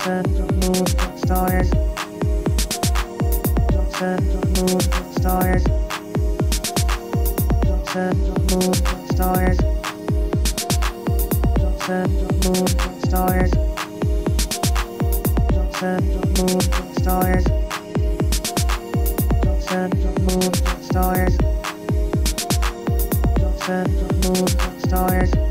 send the moon for stars. Don't send the moon for stars. Don't send the moon for stars. Don't send the moon for stars. Don't send the moon for stars. Don't send the moon for stars. Don't send the moon for stars.